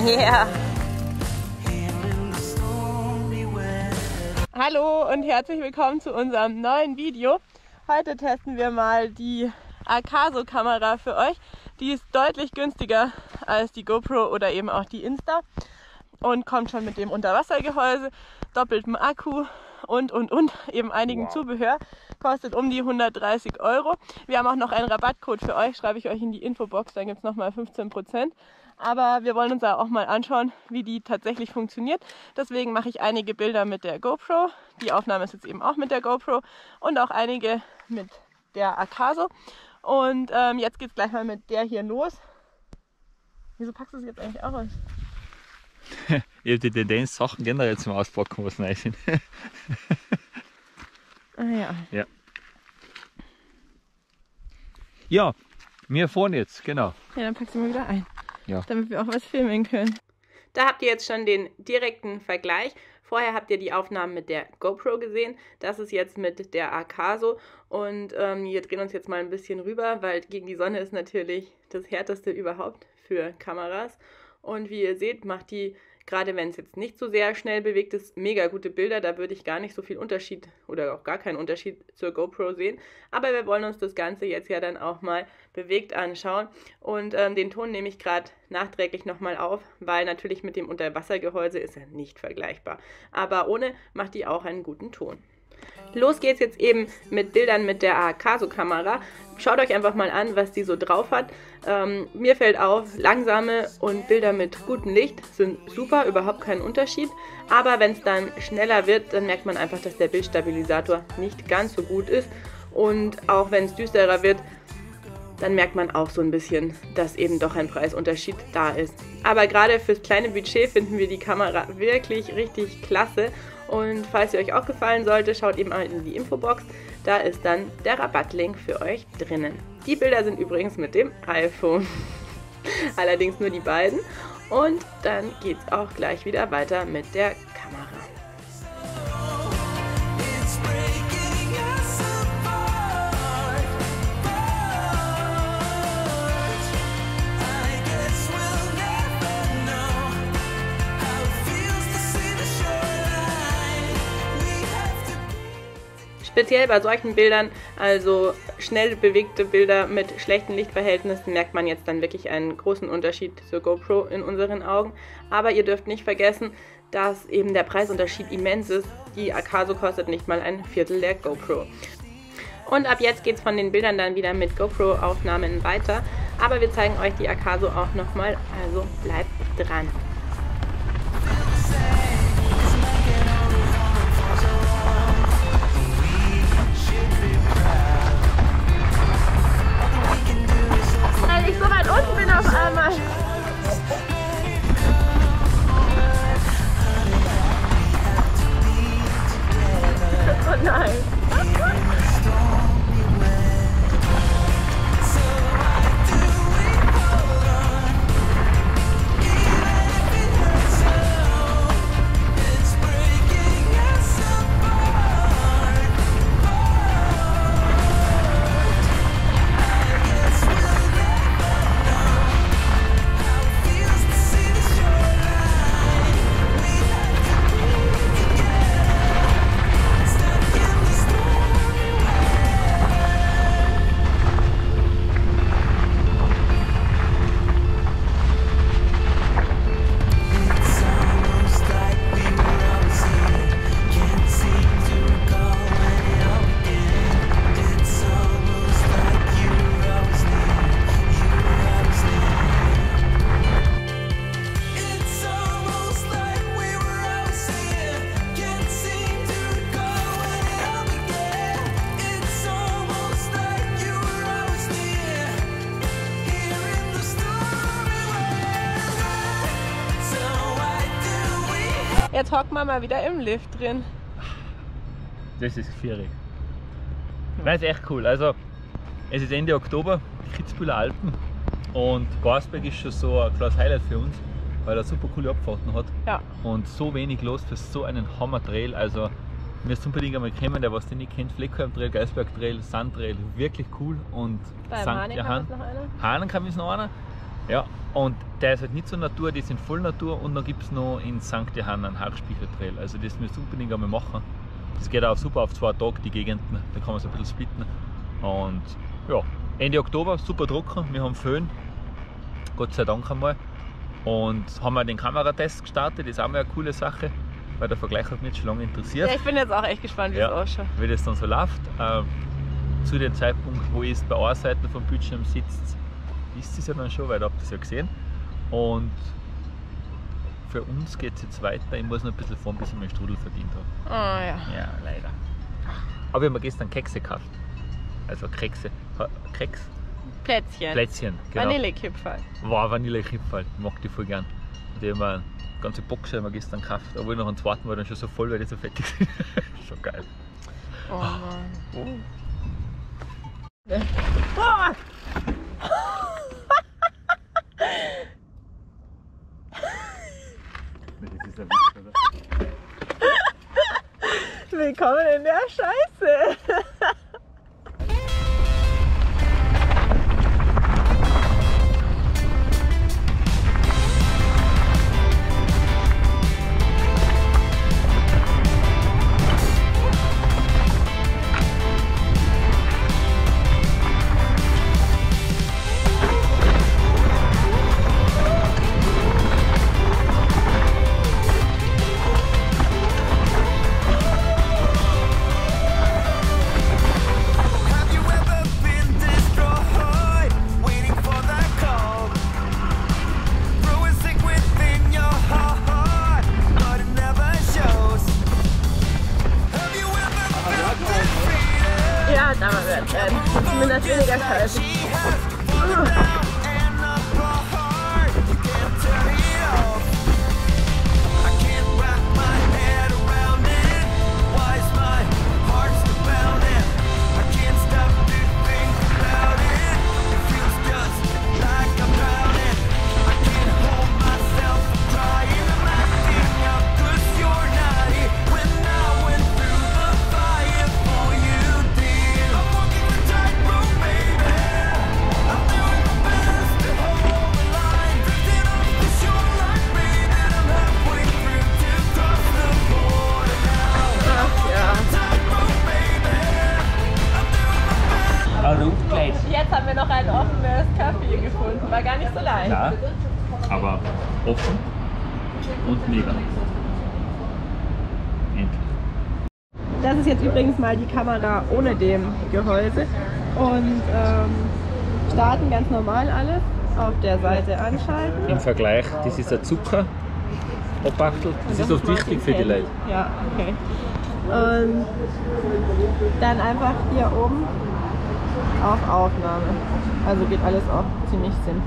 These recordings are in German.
Yeah. Hallo und herzlich willkommen zu unserem neuen Video. Heute testen wir mal die Akaso-Kamera für euch. Die ist deutlich günstiger als die GoPro oder eben auch die Insta und kommt schon mit dem Unterwassergehäuse, doppeltem Akku und eben einigen Zubehör. Kostet um die 130 €. Wir haben auch noch einen Rabattcode für euch, schreibe ich euch in die Infobox, dann gibt es nochmal 15%. Aber wir wollen uns auch mal anschauen, wie die tatsächlich funktioniert. Deswegen mache ich einige Bilder mit der GoPro. Die Aufnahme ist jetzt eben auch mit der GoPro und auch einige mit der Akaso. Und jetzt geht es gleich mal mit der hier los. Wieso packst du sie jetzt eigentlich auch aus? Ich habe die Tendenz, Sachen generell zum Auspacken, was neu sind. Ah ja. Ja. Ja, wir fahren jetzt, genau. Ja, dann pack sie mal wieder ein. Ja. Damit wir auch was filmen können. Da habt ihr jetzt schon den direkten Vergleich. Vorher habt ihr die Aufnahmen mit der GoPro gesehen. Das ist jetzt mit der Akaso. Und wir drehen uns jetzt mal ein bisschen rüber, weil gegen die Sonne ist natürlich das Härteste überhaupt für Kameras. Und wie ihr seht, macht die, gerade wenn es jetzt nicht so sehr schnell bewegt ist, mega gute Bilder. Da würde ich gar nicht so viel Unterschied oder auch gar keinen Unterschied zur GoPro sehen. Aber wir wollen uns das Ganze jetzt ja dann auch mal bewegt anschauen. Und den Ton nehme ich gerade nachträglich nochmal auf, weil natürlich mit dem Unterwassergehäuse ist er nicht vergleichbar. Aber ohne macht die auch einen guten Ton. Los geht's jetzt eben mit Bildern mit der Akaso-Kamera. Schaut euch einfach mal an, was die so drauf hat. Mir fällt auf, langsame und Bilder mit gutem Licht sind super, überhaupt kein Unterschied. Aber wenn es dann schneller wird, dann merkt man einfach, dass der Bildstabilisator nicht ganz so gut ist. Und auch wenn es düsterer wird, dann merkt man auch so ein bisschen, dass eben doch ein Preisunterschied da ist. Aber gerade fürs kleine Budget finden wir die Kamera wirklich richtig klasse. Und falls sie euch auch gefallen sollte, schaut eben mal in die Infobox. Da ist dann der Rabattlink für euch drinnen. Die Bilder sind übrigens mit dem iPhone. Allerdings nur die beiden. Und dann geht es auch gleich wieder weiter mit der Kamera. Speziell bei solchen Bildern, also schnell bewegte Bilder mit schlechten Lichtverhältnissen, merkt man jetzt dann wirklich einen großen Unterschied zur GoPro in unseren Augen. Aber ihr dürft nicht vergessen, dass eben der Preisunterschied immens ist. Die Akaso kostet nicht mal ein Viertel der GoPro. Und ab jetzt geht es von den Bildern dann wieder mit GoPro-Aufnahmen weiter. Aber wir zeigen euch die Akaso auch nochmal, also bleibt dran. Weil ich so weit unten bin auf einmal. Oh nein. Jetzt hocken wir mal wieder im Lift drin. Das ist schwierig. Nein, ist echt cool. Also, es ist Ende Oktober, Kitzbüheler Alpen, und Garsberg ist schon so ein kleines Highlight für uns, weil er super coole Abfahrten hat. Ja. Und so wenig los für so einen Hammer-Trail. Also, wir müssen unbedingt einmal kommen, der was den nicht kennt, Fleckheim-Trail, Geisberg-Trail, Sandtrail, wirklich cool. Und Beim Hahnenkam ist noch einer. Hahnenkam ist noch einer. Ja, und der ist halt nicht so Natur, die sind voll Natur und dann gibt es noch in St. Johann einen Hartspiecher-Trail. Also das müsst ihr unbedingt einmal machen. Das geht auch super auf 2 Tage, die Gegenden, da kann man so ein bisschen splitten. Und ja, Ende Oktober, super trocken, wir haben Föhn, Gott sei Dank einmal. Und haben wir den Kameratest gestartet, das ist auch mal eine coole Sache, weil der Vergleich hat mich schon lange interessiert. Ja, ich bin jetzt auch echt gespannt, wie es ausschaut. Wie das dann so läuft. Zu dem Zeitpunkt, wo ihr bei einer Seite vom Bildschirm sitzt, ist es ja dann schon, weil ihr habt das ja gesehen. Und für uns geht es jetzt weiter. Ich muss noch ein bisschen fahren, bis ich meinen Strudel verdient habe. Oh ja. Ja, leider. Aber ich habe mir gestern Kekse gekauft. Also Kekse. Keks? Plätzchen, genau. Vanillekipferl. Wow, Vanillekipferl. Ich mag die voll gern. Die haben wir eine ganze Box haben wir gestern gekauft. Obwohl noch einen zweiten war dann schon so voll, weil die so fettig sind. Schon geil. Oh Mann. Oh. Oh. Das ist ein Witz, oder? Willkommen in der Scheiße. Ja, da war es. Zumindest weniger kalt. Jetzt haben wir noch ein offenes Café gefunden. War gar nicht so leicht. Ja, aber offen und mega. Endlich. Das ist jetzt übrigens mal die Kamera ohne dem Gehäuse. Und starten ganz normal alles. Auf der Seite anschalten. Im Vergleich, das ist ein Zucker. Das ist oft wichtig für die Leute. Ja, okay. Und dann einfach hier oben auf Aufnahme. Also geht alles auch ziemlich simpel.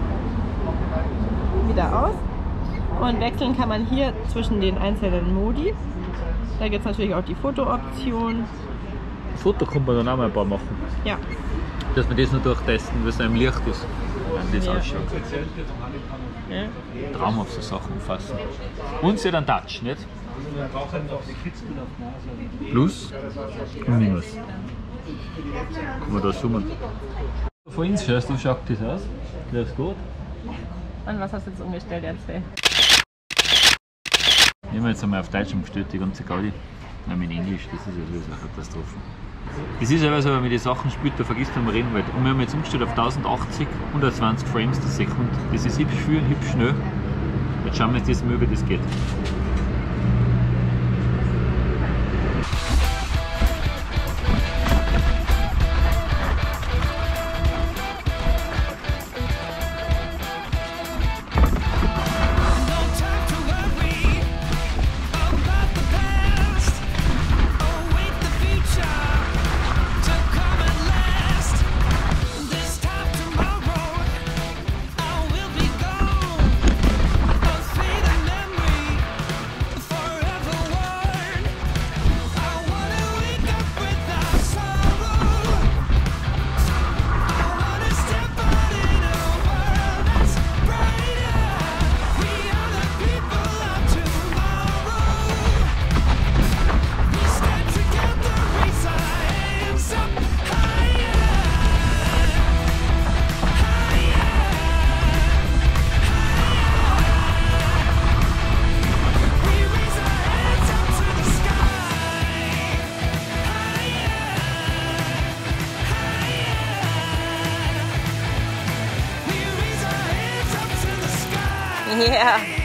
Wieder aus. Und wechseln kann man hier zwischen den einzelnen Modi. Da gibt es natürlich auch die Foto-Option. Foto kann man dann auch mal ein paar machen. Ja. Dass wir das nur durchtesten, wie es im Licht ist. Wie das ausschaut. Ja. Traumhaft so Sachen umfassen. Und sie hat einen Touch, nicht? Plus und Minus. Kann man da zoomen. Von uns schaust du, schaut das aus? Das gut? Und was hast du jetzt umgestellt, erzähl? Ich habe jetzt einmal auf Deutsch umgestellt, die ganze Gaudi. Nein, mit Englisch, das ist ja sowieso eine Katastrophe. Das ist aber so, wenn man die Sachen spielt, da vergisst man reden wollte. Und wir haben jetzt umgestellt auf 1080, 120 Frames die Sekunde. Das ist hübsch viel und hübsch schnell. Jetzt schauen wir uns das mal, wie das geht. Yeah.